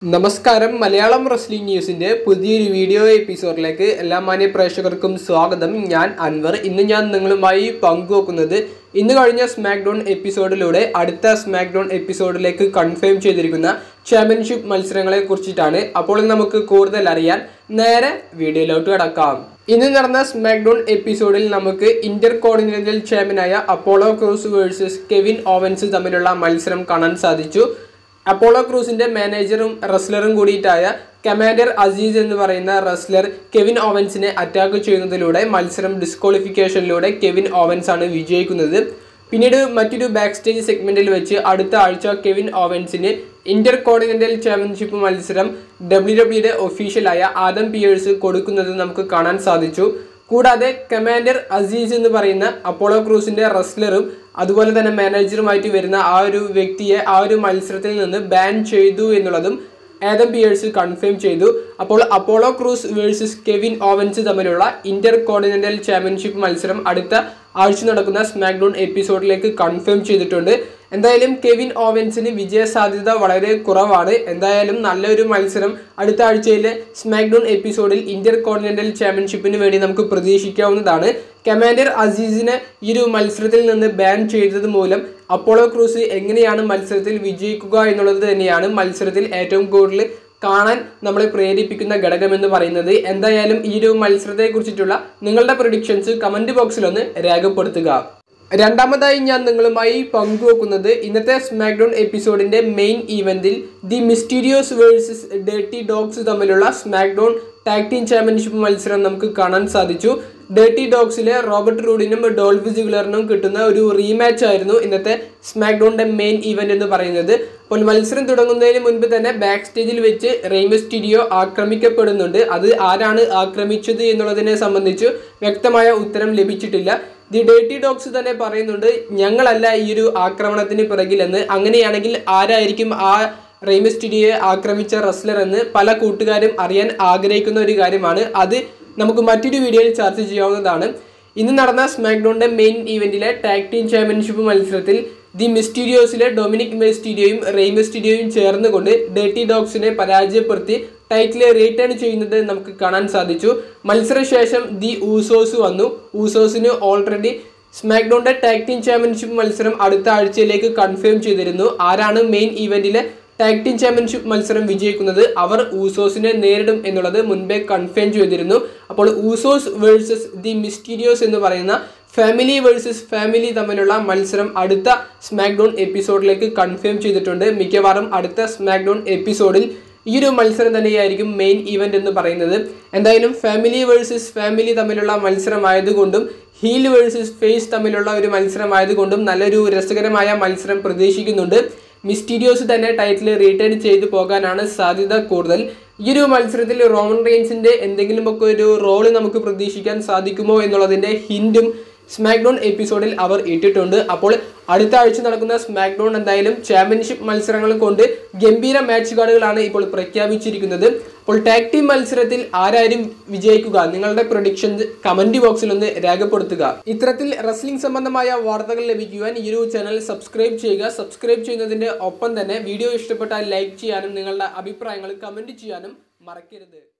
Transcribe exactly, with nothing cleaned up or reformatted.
നമസ്കാരം മലയാളം റെസ്ലിംഗ് ന്യൂസിന്റെ പുതിയൊരു വീഡിയോ എപ്പിസോഡിലേക്ക് എല്ലാ മാന്യ പ്രേക്ഷകർക്കും സ്വാഗതം. ഞാൻ അൻവർ. ഇന്ന് ഞാൻ നിങ്ങളുമായി പങ്കുവെക്കുന്നത് ഇന്ന് കഴിഞ്ഞ സ്മാക്ക് ഡൗൺ എപ്പിസോഡിലൂടെ അടുത്ത സ്മാക്ക് ഡൗൺ എപ്പിസോഡിലേക്ക് കൺഫേം ചെയ്തിരിക്കുന്ന ചാമ്പ്യൻഷിപ്പ് മത്സരങ്ങളെ കുറിച്ചിട്ടാണ്. അപ്പോൾ നമുക്ക് കൂടുതൽ അറിയാൻ നേരെ വീഡിയോയിലോട്ട് കടക്കാം. ഇന്ന് നടന്ന സ്മാക്ക് ഡൗൺ എപ്പിസോഡിൽ നമുക്ക് ഇന്റർ കോണ്ടിനെന്റൽ ചാമ്പ്യനായ Apollo Crews versus Kevin Owens തമ്മിലുള്ള മത്സരം കാണാൻ സാധിച്ചു. അപ്പോളോ ക്രൂസിന്റെ മാനേജറും റെസ്ലറും കൂടിയിട്ടായ കമാൻഡർ അസീസ് എന്ന് പറയുന്ന റെസ്ലർ കെവിൻ ഓവൻസിനെ അറ്റാക്ക് ചെയ്യുന്നതിലൂടെ മത്സരം ഡിസ്ക്വാളിഫിക്കേഷനിലൂടെ കെവിൻ ഓവൻസ് ആണ് വിജയിക്കുന്നത്. പിന്നീട് മറ്റൊരു ബാക്ക് സ്റ്റേജ് സെഗ്മെന്റിൽ വെച്ച് അടുത്ത ആഴ്ച കെവിൻ ഓവൻസിന് ഇന്റർ കോണ്ടിനെന്റൽ ചാമ്പ്യൻഷിപ്പ് മത്സരം ഡബ്ല്യു ഡബ്ല്യുയുടെ ഒഫീഷ്യലായ ആദം പിയേഴ്സ് കൊടുക്കുന്നത് നമുക്ക് കാണാൻ സാധിച്ചു. കൂടാതെ കമാൻഡർ അസീസ് എന്ന് പറയുന്ന അപ്പോളോ ക്രൂസിന്റെ റെസ്ലറും അതുപോലെ തന്നെ മാനേജറുമായിട്ട് വരുന്ന ആ ഒരു വ്യക്തിയെ ആ ഒരു മത്സരത്തിൽ നിന്ന് ബാൻ ചെയ്തു എന്നുള്ളതും ആദം പിയേഴ്സ് കൺഫേം ചെയ്തു. അപ്പോൾ Apollo Crews versus Kevin Owens തമ്മിലുള്ള ഇന്റർ കോണ്ടിനെന്റൽ ചാമ്പ്യൻഷിപ്പ് മത്സരം അടുത്ത ആഴ്ച നടക്കുന്ന സ്മാക്ക് ഡൗൺ എപ്പിസോഡിലേക്ക് കൺഫേം ചെയ്തിട്ടുണ്ട്. എന്തായാലും കെവിൻ ഓവൻസിന് വിജയ സാധ്യത വളരെ കുറവാണ്. എന്തായാലും നല്ലൊരു മത്സരം അടുത്ത ആഴ്ചയിലെ സ്മാക്ക് ഡൗൺ എപ്പിസോഡിൽ ഇന്റർ കോണ്ടിനെന്റൽ ചാമ്പ്യൻഷിപ്പിന് വേണ്ടി നമുക്ക് പ്രതീക്ഷിക്കാവുന്നതാണ്. കമാൻഡർ അസീസിനെ ഈ ഒരു മത്സരത്തിൽ നിന്ന് ബാൻ ചെയ്തത് മൂലം അപ്പോളോ ക്രൂസ് എങ്ങനെയാണ് മത്സരത്തിൽ വിജയിക്കുക എന്നുള്ളത് തന്നെയാണ് മത്സരത്തിൽ ഏറ്റവും കൂടുതൽ കാണാൻ നമ്മളെ പ്രേരിപ്പിക്കുന്ന ഘടകമെന്ന് പറയുന്നത്. എന്തായാലും ഈ ഒരു മത്സരത്തെ കുറിച്ചിട്ടുള്ള നിങ്ങളുടെ പ്രഡിക്ഷൻസ് കമന്റ് ബോക്സിൽ ഒന്ന് രേഖപ്പെടുത്തുക. രണ്ടാമതായി ഞാൻ നിങ്ങളുമായി പങ്കുവെക്കുന്നത് ഇന്നത്തെ സ്മാക്ക് ഡൗൺ എപ്പിസോഡിന്റെ മെയിൻ ഈവന്റിൽ the Mysterios versus dirty dogs തമ്മിലുള്ള smack down tag team championship മത്സരം നമുക്ക് കാണാൻ സാധിച്ചു. ഡേർട്ടി ഡോഗ്സിലെ റോബർട്ട് റൂഡിനും ഡോൾഫ് സിഗ്ലറിനും കിട്ടുന്ന ഒരു റീമാച്ച് ആയിരുന്നു ഇന്നത്തെ സ്മാക്ക് ഡൗണിന്റെ മെയിൻ ഈവന്റ് എന്ന് പറയുന്നത്. അപ്പോൾ മത്സരം തുടങ്ങുന്നതിന് മുൻപ് തന്നെ ബാക്ക് സ്റ്റേജിൽ വെച്ച് റെയ് മിസ്റ്റീരിയോ ആക്രമിക്കപ്പെടുന്നുണ്ട്. അത് ആരാണ് ആക്രമിച്ചത് എന്നുള്ളതിനെ സംബന്ധിച്ച് വ്യക്തമായ ഉത്തരം ലഭിച്ചിട്ടില്ല. ദി ഡേർട്ടി ഡോഗ്സ് തന്നെ പറയുന്നുണ്ട് ഞങ്ങളല്ല ഈ ഒരു ആക്രമണത്തിന് പിറകിലെന്ന്. അങ്ങനെയാണെങ്കിൽ ആരായിരിക്കും ആ റെയ് മിസ്റ്റീരിയോയെ ആക്രമിച്ച റെസ്ലർ എന്ന് പല കൂട്ടുകാരും അറിയാൻ ആഗ്രഹിക്കുന്ന ഒരു കാര്യമാണ്. അത് നമുക്ക് മറ്റൊരു വീഡിയോയിൽ ചർച്ച ചെയ്യാവുന്നതാണ്. ഇന്ന് നടന്ന സ്മാക്ക് ഡൗണിന്റെ മെയിൻ ഈവന്റിലെ ടാഗ് ടീം ചാമ്പ്യൻഷിപ്പ് മത്സരത്തിൽ ദി മിസ്റ്റീരിയോസിലെ ഡൊമിനിക് മിസ്റ്റീരിയോയും റെയ് മിസ്റ്റീരിയോയും ചേർന്നുകൊണ്ട് ഡേർട്ടി ഡോഗ്സിനെ പരാജയപ്പെടുത്തി ടൈറ്റിൽ റീറ്റേൺ ചെയ്യുന്നത് നമുക്ക് കാണാൻ സാധിച്ചു. മത്സരശേഷം ദി ഊസോസ് വന്നു. ഊസോസിന് ഓൾറെഡി സ്മാക്ക് ഡൗണിന്റെ ടാഗ് ടീം ചാമ്പ്യൻഷിപ്പ് മത്സരം അടുത്ത ആഴ്ചയിലേക്ക് കൺഫേം ചെയ്തിരുന്നു. ആരാണ് മെയിൻ ഈവന്റിലെ ടാഗ് ടീം ചാമ്പ്യൻഷിപ്പ് മത്സരം വിജയിക്കുന്നത് അവർ ഊസോസിനെ നേരിടും എന്നുള്ളത് മുൻപേ കൺഫേം ചെയ്തിരുന്നു. അപ്പോൾ ഊസോസ് വേഴ്സസ് ദി മിസ്റ്റീരിയോസ് എന്ന് പറയുന്ന ഫാമിലി വേഴ്സസ് ഫാമിലി തമ്മിലുള്ള മത്സരം അടുത്ത സ്മാക്ക് ഡൗൺ എപ്പിസോഡിലേക്ക് കൺഫേം ചെയ്തിട്ടുണ്ട്. മിക്കവാറും അടുത്ത സ്മാക്ക് ഡൗൺ എപ്പിസോഡിൽ ഈ ഒരു മത്സരം തന്നെയായിരിക്കും മെയിൻ ഈവന്റ് എന്ന് പറയുന്നത്. എന്തായാലും ഫാമിലി വേഴ്സസ് ഫാമിലി തമ്മിലുള്ള മത്സരമായതുകൊണ്ടും ഹീൽ വേഴ്സസ് ഫേസ് തമ്മിലുള്ള ഒരു മത്സരമായതുകൊണ്ടും നല്ലൊരു രസകരമായ മത്സരം പ്രതീക്ഷിക്കുന്നുണ്ട്. മിസ്റ്റീരിയോസ് തന്നെ ടൈറ്റിൽ റീറ്റേൺ ചെയ്തു പോകാനാണ് സാധ്യത കൂടുതൽ. ഈ ഒരു മത്സരത്തിൽ റോമൻ റെയിൻസിന്റെ എന്തെങ്കിലുമൊക്കെ ഒരു റോള് നമുക്ക് പ്രതീക്ഷിക്കാൻ സാധിക്കുമോ എന്നുള്ളതിന്റെ ഹിന്റും സ്മാക്ക് ഡൗൺ എപ്പിസോഡിൽ അവർ ഇട്ടിട്ടുണ്ട്. അപ്പോൾ അടുത്ത ആഴ്ച നടക്കുന്ന സ്മാക്ക് ഡൗൺ എന്തായാലും ചാമ്പ്യൻഷിപ്പ് മത്സരങ്ങൾ കൊണ്ട് ഗംഭീര മാച്ച് കാർഡുകളാണ് ഇപ്പോൾ പ്രഖ്യാപിച്ചിരിക്കുന്നത്. അപ്പോൾ ടാഗ് ടീം മത്സരത്തിൽ ആരാരും വിജയിക്കുക നിങ്ങളുടെ പ്രൊഡിക്ഷൻസ് കമന്റ് ബോക്സിൽ ഒന്ന് രേഖപ്പെടുത്തുക. ഇത്തരത്തിൽ റെസ്ലിംഗ് സംബന്ധമായ വാർത്തകൾ ലഭിക്കുവാൻ ഈ ഒരു ചാനൽ സബ്സ്ക്രൈബ് ചെയ്യുക. സബ്സ്ക്രൈബ് ചെയ്യുന്നതിന്റെ ഒപ്പം തന്നെ വീഡിയോ ഇഷ്ടപ്പെട്ടാൽ ലൈക്ക് ചെയ്യാനും നിങ്ങളുടെ അഭിപ്രായങ്ങൾ കമന്റ് ചെയ്യാനും മറക്കരുത്.